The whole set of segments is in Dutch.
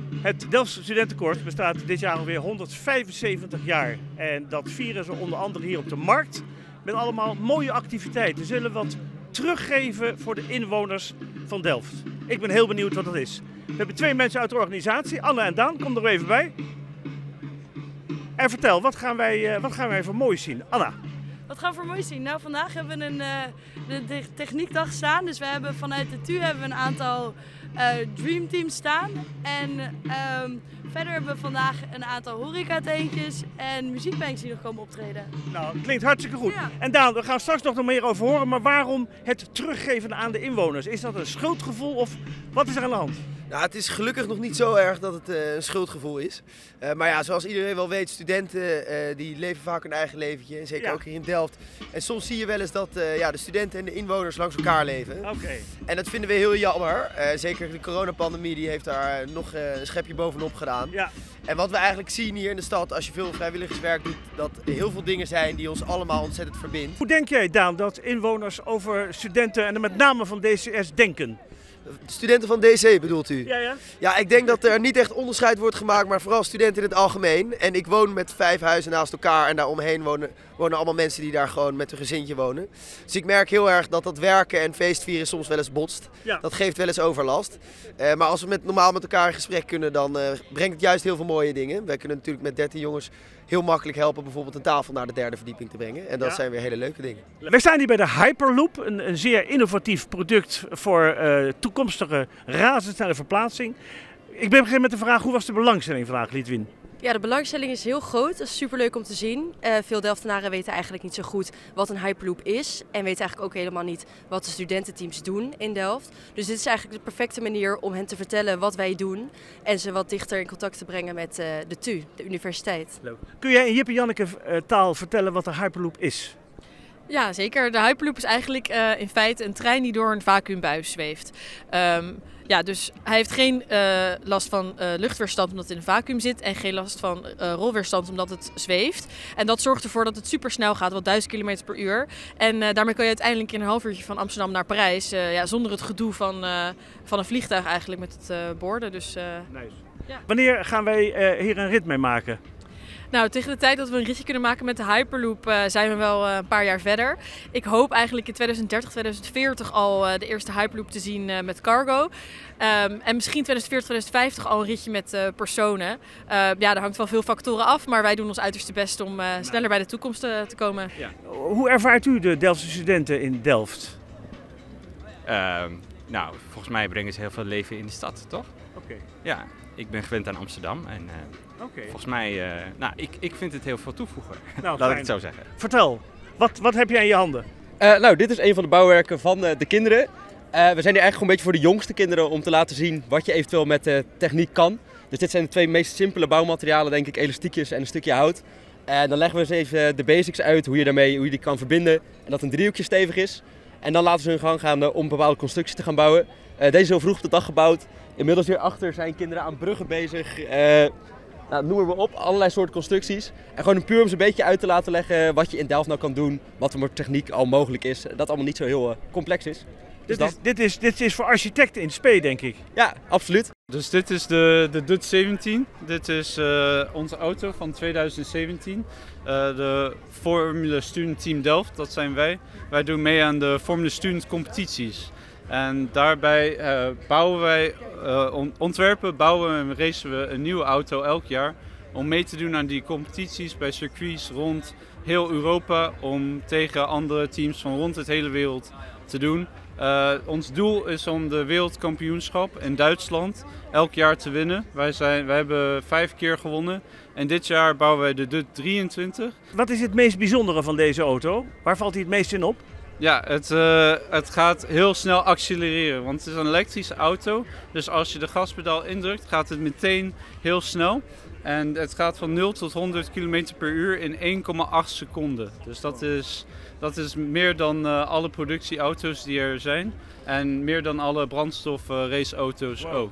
Het Delftse Studentenkoor bestaat dit jaar alweer 175 jaar. En dat vieren ze onder andere hier op de markt met allemaal mooie activiteiten. Ze zullen wat teruggeven voor de inwoners van Delft. Ik ben heel benieuwd wat dat is. We hebben twee mensen uit de organisatie, Anne en Daan. Kom er even bij. En vertel, wat gaan wij voor moois zien? Anna. Wat gaan we voor moois zien? Nou, vandaag hebben we de techniekdag staan. Dus we hebben vanuit de TU hebben we een aantal dreamteams staan. En verder hebben we vandaag een aantal horeca-teentjes en muziekbands die nog komen optreden. Nou, klinkt hartstikke goed. Ja. En Daan, we gaan straks nog meer over horen. Maar waarom het teruggeven aan de inwoners? Is dat een schuldgevoel of wat is er aan de hand? Nou, het is gelukkig nog niet zo erg dat het een schuldgevoel is. Maar ja, zoals iedereen wel weet, studenten die leven vaak hun eigen leventje. Zeker ook hier in Delft. En soms zie je wel eens dat de studenten en de inwoners langs elkaar leven. Oké. En dat vinden we heel jammer. Zeker de coronapandemie die heeft daar nog een schepje bovenop gedaan. Ja. En wat we eigenlijk zien hier in de stad, als je veel vrijwilligerswerk doet, dat er heel veel dingen zijn die ons allemaal ontzettend verbindt. Hoe denk jij, Daan, dat inwoners over studenten en met name van DCS denken? Studenten van DC bedoelt u? Ja. Ja, ik denk dat er niet echt onderscheid wordt gemaakt, maar vooral studenten in het algemeen. En ik woon met 5 huizen naast elkaar en daaromheen wonen allemaal mensen die daar gewoon met hun gezintje wonen. Dus ik merk heel erg dat werken en feestvieren soms wel eens botst. Ja. Dat geeft wel eens overlast. Maar als we normaal met elkaar in gesprek kunnen, dan brengt het juist heel veel mooie dingen. Wij kunnen natuurlijk met 13 jongens heel makkelijk helpen bijvoorbeeld een tafel naar de 3e verdieping te brengen. En dat zijn weer hele leuke dingen. Wij staan hier bij de Hyperloop, een zeer innovatief product voor toekomstige razendsnelle verplaatsing. Ik begin met de vraag, hoe was de belangstelling vandaag, Lidwin? Ja, de belangstelling is heel groot. Dat is superleuk om te zien. Veel Delftenaren weten eigenlijk niet zo goed wat een Hyperloop is. En weten eigenlijk ook helemaal niet wat de studententeams doen in Delft. Dus dit is eigenlijk de perfecte manier om hen te vertellen wat wij doen. En ze wat dichter in contact te brengen met de TU, de universiteit. Leuk. Kun jij in Jip en Janneke taal vertellen wat de Hyperloop is? Ja, zeker. De Hyperloop is eigenlijk in feite een trein die door een vacuümbuis zweeft. Dus hij heeft geen last van luchtweerstand omdat het in een vacuüm zit en geen last van rolweerstand omdat het zweeft. En dat zorgt ervoor dat het super snel gaat, wel 1000 km per uur. En daarmee kan je uiteindelijk in een half uurtje van Amsterdam naar Parijs, zonder het gedoe van een vliegtuig eigenlijk met het boorden. Dus, Nice. Ja. Wanneer gaan wij hier een rit mee maken? Nou, tegen de tijd dat we een ritje kunnen maken met de Hyperloop zijn we wel een paar jaar verder. Ik hoop eigenlijk in 2030, 2040 al de eerste Hyperloop te zien met cargo. En misschien 2040, 2050 al een ritje met personen. Daar hangt wel veel factoren af, maar wij doen ons uiterste best om sneller bij de toekomst te komen. Ja. Hoe ervaart u de Delftse studenten in Delft? Volgens mij brengen ze heel veel leven in de stad, toch? Oké. Ja, ik ben gewend aan Amsterdam en volgens mij, ik vind het heel veel toevoegen. Nou, laat ik het zo zeggen. Vertel, wat heb jij in je handen? Dit is een van de bouwwerken van de kinderen. We zijn hier eigenlijk gewoon een beetje voor de jongste kinderen om te laten zien wat je eventueel met techniek kan. Dus dit zijn de twee meest simpele bouwmaterialen, denk ik, elastiekjes en een stukje hout. En dan leggen we eens even de basics uit, hoe je die kan verbinden en dat een driehoekje stevig is. En dan laten ze hun gang gaan om bepaalde constructies te gaan bouwen. Deze is heel vroeg op de dag gebouwd. Inmiddels hierachter zijn kinderen aan bruggen bezig. Noem maar op, allerlei soorten constructies. En gewoon puur om ze een beetje uit te laten leggen wat je in Delft nou kan doen. Wat voor techniek al mogelijk is. Dat allemaal niet zo heel complex is. Dit is voor architecten in spe, denk ik. Ja, absoluut. Dus dit is de Dutch 17. Dit is onze auto van 2017. De Formule Student Team Delft, dat zijn wij. Wij doen mee aan de Formule Student competities. En daarbij ontwerpen, bouwen en racen we een nieuwe auto elk jaar. Om mee te doen aan die competities bij circuits rond heel Europa. Om tegen andere teams van rond het hele wereld te doen. Ons doel is om de wereldkampioenschap in Duitsland elk jaar te winnen. Wij hebben 5 keer gewonnen en dit jaar bouwen wij de Dutch 23. Wat is het meest bijzondere van deze auto? Waar valt hij het meest in op? Ja, het gaat heel snel accelereren, want het is een elektrische auto. Dus als je de gaspedaal indrukt, gaat het meteen heel snel. En het gaat van 0 tot 100 km per uur in 1,8 seconden. Dus dat is meer dan alle productieauto's die er zijn. En meer dan alle brandstof-raceauto's ook.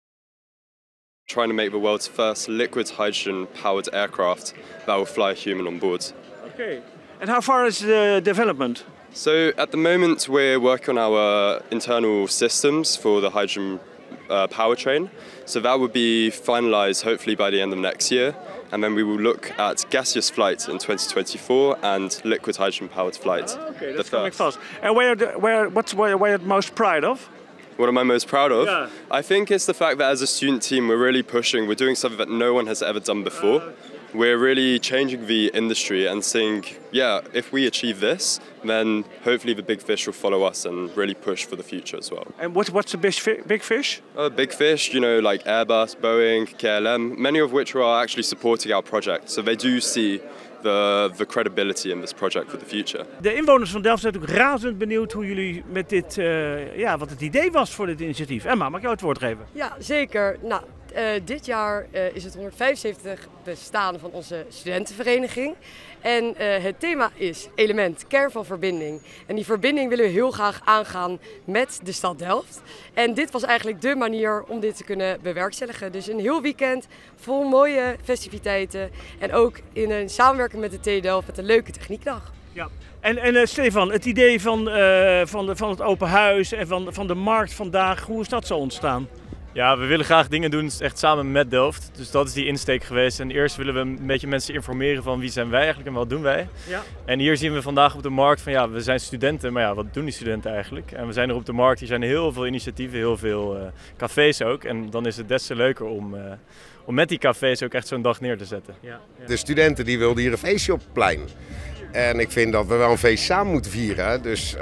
Trying to make the world's first liquid hydrogen-powered aircraft that will fly a human on board. Okay. And how far is the development? So at the moment we're working on our internal systems for the hydrogen powertrain. So that would be finalised hopefully by the end of next year. And then we will look at gaseous flight in 2024 and liquid hydrogen powered flight. Okay, that's coming fast. And what are you most proud of? What am I most proud of? Yeah. I think it's the fact that as a student team we're really pushing, we're doing something that no one has ever done before. We're really changing the industry and saying, yeah, if we achieve this, then hopefully the big fish will follow us and really push for the future as well. And what's the big fish? Big fish, you know, like Airbus, Boeing, KLM, many of which are actually supporting our project. So they do see the credibility in this project for the future. De inwoners van Delft zijn natuurlijk razend benieuwd hoe jullie met dit, wat het idee was voor dit initiatief. Emma, mag ik jou het woord geven? Ja, zeker. Nou, dit jaar is het 175 bestaan van onze studentenvereniging. En het thema is element, kern van verbinding. En die verbinding willen we heel graag aangaan met de stad Delft. En dit was eigenlijk de manier om dit te kunnen bewerkstelligen. Dus een heel weekend vol mooie festiviteiten. En ook in een samenwerking met de TU Delft met een leuke techniekdag. Ja. En Stefan, het idee van het open huis en van de markt vandaag, hoe is dat zo ontstaan? Ja, we willen graag dingen doen echt samen met Delft. Dus dat is die insteek geweest. En eerst willen we een beetje mensen informeren van wie zijn wij eigenlijk en wat doen wij. Ja. En hier zien we vandaag op de markt van ja, we zijn studenten, maar ja, wat doen die studenten eigenlijk? En we zijn er op de markt, hier zijn heel veel initiatieven, heel veel cafés ook. En dan is het des te leuker om met die cafés ook echt zo'n dag neer te zetten. Ja, ja. De studenten die wilden hier een feestje op het plein. En ik vind dat we wel een feest samen moeten vieren. Dus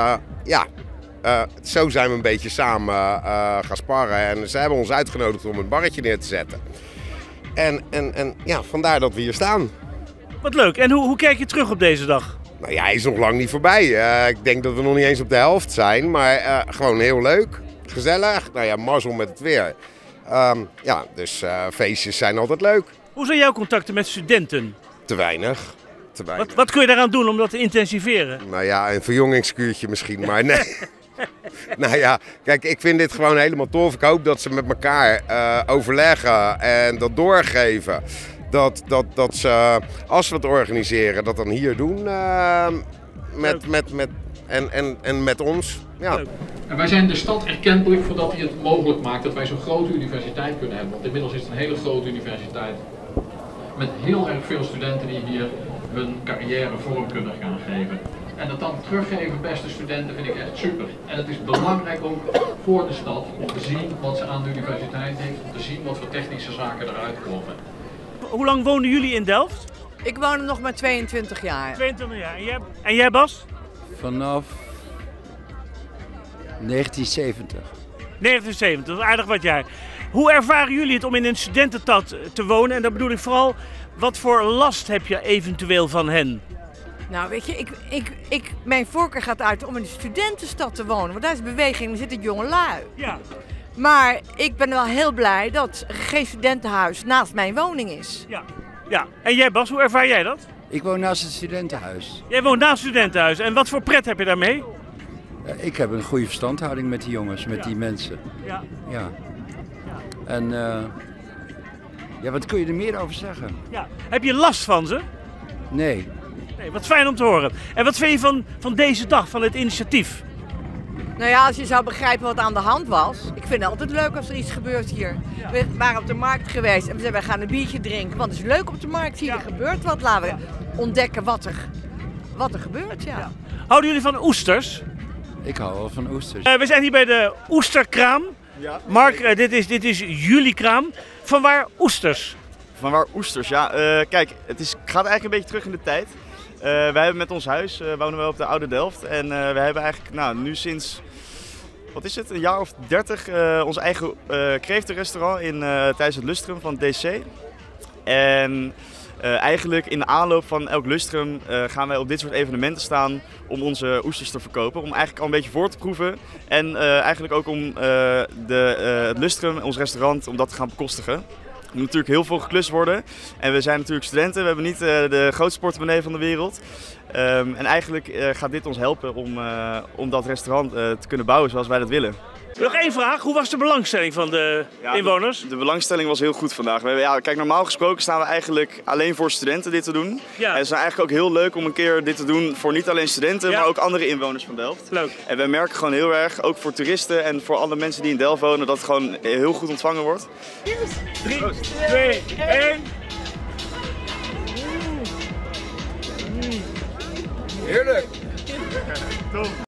zo zijn we een beetje samen gaan sparren en ze hebben ons uitgenodigd om een barretje neer te zetten. En vandaar dat we hier staan. Wat leuk. En hoe kijk je terug op deze dag? Nou ja, hij is nog lang niet voorbij. Ik denk dat we nog niet eens op de helft zijn, maar gewoon heel leuk, gezellig. Nou ja, mazzel met het weer. Dus feestjes zijn altijd leuk. Hoe zijn jouw contacten met studenten? Te weinig. Wat kun je daaraan doen om dat te intensiveren? Nou ja, een verjongingskuurtje misschien, maar nee. Nou ja, kijk, ik vind dit gewoon helemaal tof. Ik hoop dat ze met elkaar overleggen en dat doorgeven. Dat ze, als we het organiseren, dat dan hier doen met ons. Ja. En wij zijn de stad erkentelijk voordat hij het mogelijk maakt dat wij zo'n grote universiteit kunnen hebben. Want inmiddels is het een hele grote universiteit met heel erg veel studenten die hier hun carrière vorm kunnen gaan geven. En dat dan teruggeven, beste studenten, vind ik echt super. En het is belangrijk ook voor de stad om te zien wat ze aan de universiteit heeft, om te zien wat voor technische zaken eruit komen. Hoe lang wonen jullie in Delft? Ik woon er nog maar 22 jaar. 22 jaar. En jij Bas? Vanaf 1970. 1970, dat is aardig wat jaar. Hoe ervaren jullie het om in een studentenstad te wonen? En dan bedoel ik vooral, wat voor last heb je eventueel van hen? Nou weet je, mijn voorkeur gaat uit om in een studentenstad te wonen. Want daar is beweging, er zitten jongelui. Ja. Maar ik ben wel heel blij dat er geen studentenhuis naast mijn woning is. Ja. Ja. En jij Bas, hoe ervaar jij dat? Ik woon naast het studentenhuis. Jij woont naast het studentenhuis. En wat voor pret heb je daarmee? Ik heb een goede verstandhouding met die jongens, met die mensen. Ja. Ja. En wat kun je er meer over zeggen? Ja. Heb je last van ze? Nee. Nee, wat fijn om te horen. En wat vind je van deze dag, van het initiatief? Nou ja, als je zou begrijpen wat aan de hand was. Ik vind het altijd leuk als er iets gebeurt hier. Ja. We waren op de markt geweest en we zeiden, we gaan een biertje drinken. Want het is leuk op de markt, zie je, er gebeurt wat. Laten we ontdekken wat er gebeurt, ja. Houden jullie van oesters? Ik hou wel van oesters. We zijn hier bij de oesterkraam. Ja. Mark, dit is jullie kraam. Van waar oesters? Van waar oesters, ja. Kijk, het gaat eigenlijk een beetje terug in de tijd. Wij hebben met ons huis, wonen we op de Oude Delft. En we hebben eigenlijk nu sinds, wat is het, een jaar of 30 ons eigen kreeftenrestaurant tijdens het lustrum van het DC. En eigenlijk in de aanloop van elk lustrum gaan wij op dit soort evenementen staan om onze oesters te verkopen. Om eigenlijk al een beetje voor te proeven. En eigenlijk ook om het lustrum, ons restaurant, om dat te gaan bekostigen. Er moet natuurlijk heel veel geklust worden. En we zijn natuurlijk studenten, we hebben niet de grootste portemonnee van de wereld. En eigenlijk gaat dit ons helpen om dat restaurant te kunnen bouwen zoals wij dat willen. Nog één vraag, hoe was de belangstelling van de inwoners? De belangstelling was heel goed vandaag. Kijk, normaal gesproken staan we eigenlijk alleen voor studenten dit te doen. Ja. En het is eigenlijk ook heel leuk om een keer dit te doen voor niet alleen studenten, maar ook andere inwoners van Delft. Leuk. En we merken gewoon heel erg, ook voor toeristen en voor alle mensen die in Delft wonen, dat het gewoon heel goed ontvangen wordt. 3, 2, 1. Heerlijk.